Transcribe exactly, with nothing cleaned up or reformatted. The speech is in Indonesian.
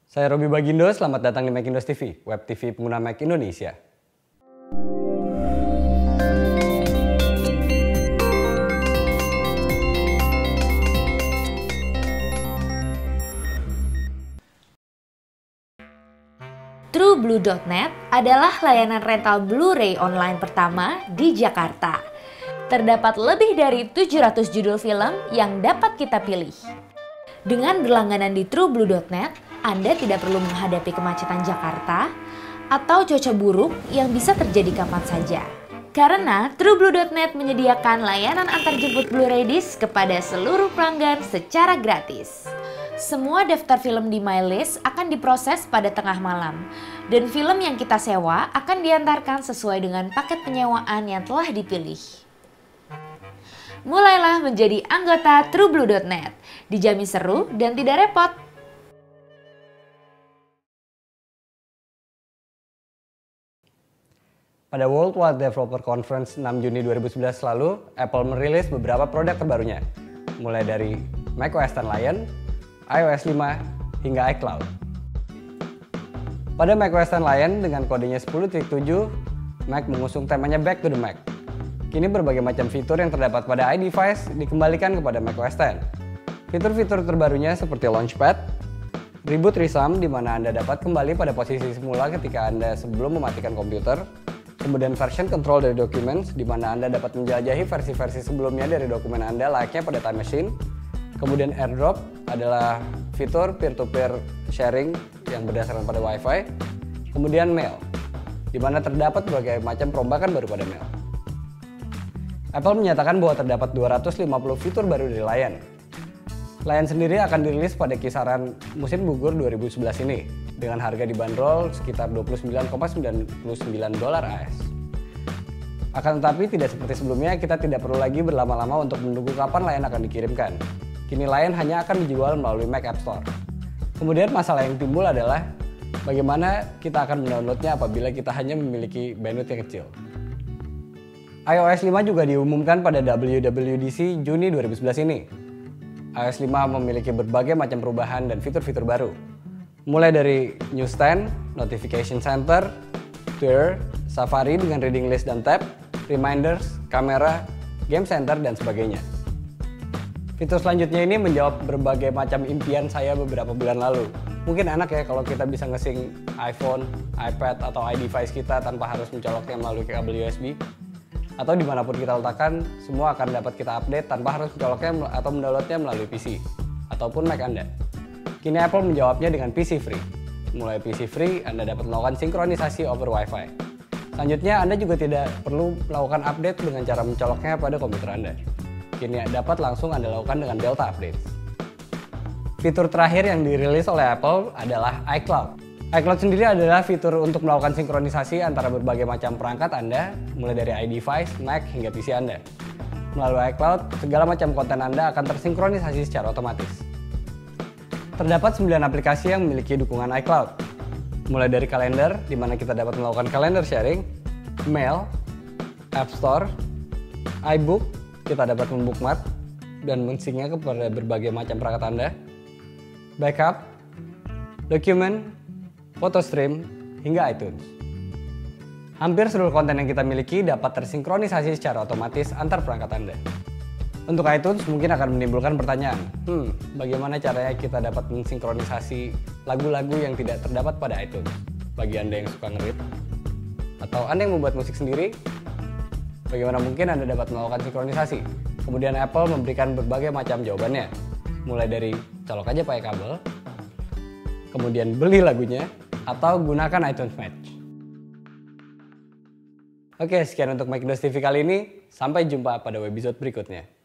Saya Robi Bagindo, selamat datang di Macindos T V, web T V pengguna Mac Indonesia. TrueBlue dot net adalah layanan rental Blu-ray online pertama di Jakarta. Terdapat lebih dari tujuh ratus judul film yang dapat kita pilih. Dengan berlangganan di TrueBlue dot net, Anda tidak perlu menghadapi kemacetan Jakarta atau cuaca buruk yang bisa terjadi kapan saja. Karena TrueBlue dot net menyediakan layanan antarjemput Blu-ray disc kepada seluruh pelanggan secara gratis. Semua daftar film di MyList akan diproses pada tengah malam, dan film yang kita sewa akan diantarkan sesuai dengan paket penyewaan yang telah dipilih. Mulailah menjadi anggota TrueBlue dot net, dijamin seru dan tidak repot. Pada Worldwide Developer Conference enam Juni dua ribu sebelas lalu, Apple merilis beberapa produk terbarunya, mulai dari macOS ten Lion, iOS lima, hingga iCloud. Pada macOS ten Lion dengan kodenya sepuluh titik tujuh, Mac mengusung temanya Back to the Mac. Kini berbagai macam fitur yang terdapat pada iDevice dikembalikan kepada macOS ten. Fitur-fitur terbarunya seperti Launchpad, Reboot Resum di mana Anda dapat kembali pada posisi semula ketika Anda sebelum mematikan komputer, kemudian Version Control dari Documents di mana Anda dapat menjelajahi versi-versi sebelumnya dari dokumen Anda layaknya pada Time Machine. Kemudian AirDrop adalah fitur peer-to-peer sharing yang berdasarkan pada Wi-Fi. Kemudian Mail, di mana terdapat berbagai macam perombakan baru pada Mail. Apple menyatakan bahwa terdapat dua ratus lima puluh fitur baru dari Lion. Lion sendiri akan dirilis pada kisaran musim gugur dua ribu sebelas ini, dengan harga dibanderol sekitar dua puluh sembilan koma sembilan sembilan dolar A S. Akan tetapi tidak seperti sebelumnya, kita tidak perlu lagi berlama-lama untuk menunggu kapan Lion akan dikirimkan. Kini Lion hanya akan dijual melalui Mac App Store. Kemudian masalah yang timbul adalah bagaimana kita akan mendownloadnya apabila kita hanya memiliki bandwidth yang kecil. iOS lima juga diumumkan pada W W D C Juni dua ribu sebelas ini. iOS lima memiliki berbagai macam perubahan dan fitur-fitur baru. Mulai dari Newsstand, Notification Center, Twitter, Safari dengan Reading List dan Tab, Reminders, Kamera, Game Center, dan sebagainya. Fitur selanjutnya ini menjawab berbagai macam impian saya beberapa bulan lalu. Mungkin enak ya kalau kita bisa nge-sync iPhone, iPad, atau iDevice kita tanpa harus mencoloknya melalui kabel U S B. Atau dimanapun kita letakkan, semua akan dapat kita update tanpa harus mencoloknya atau mendownloadnya melalui P C ataupun Mac Anda. Kini Apple menjawabnya dengan P C Free. Mulai P C Free, Anda dapat melakukan sinkronisasi over Wi-Fi. Selanjutnya, Anda juga tidak perlu melakukan update dengan cara mencoloknya pada komputer Anda. Kini dapat langsung Anda lakukan dengan Delta Updates. Fitur terakhir yang dirilis oleh Apple adalah iCloud. iCloud sendiri adalah fitur untuk melakukan sinkronisasi antara berbagai macam perangkat Anda, mulai dari iDevice, Mac, hingga P C Anda. Melalui iCloud, segala macam konten Anda akan tersinkronisasi secara otomatis. Terdapat sembilan aplikasi yang memiliki dukungan iCloud. Mulai dari kalender, di mana kita dapat melakukan calendar sharing, Mail, App Store, iBook, kita dapat membookmark dan men-syncnya kepada berbagai macam perangkat Anda, Backup, Document, PhotoStream, hingga iTunes. Hampir seluruh konten yang kita miliki dapat tersinkronisasi secara otomatis antar perangkat Anda. Untuk iTunes mungkin akan menimbulkan pertanyaan, hmm, bagaimana caranya kita dapat mensinkronisasi lagu-lagu yang tidak terdapat pada iTunes? Bagi Anda yang suka ngerit, atau Anda yang membuat musik sendiri, bagaimana mungkin Anda dapat melakukan sinkronisasi? Kemudian Apple memberikan berbagai macam jawabannya, mulai dari colok aja pakai kabel, kemudian beli lagunya, atau gunakan iTunes Match. Oke, sekian untuk Macindos T V kali ini. Sampai jumpa pada webisode berikutnya.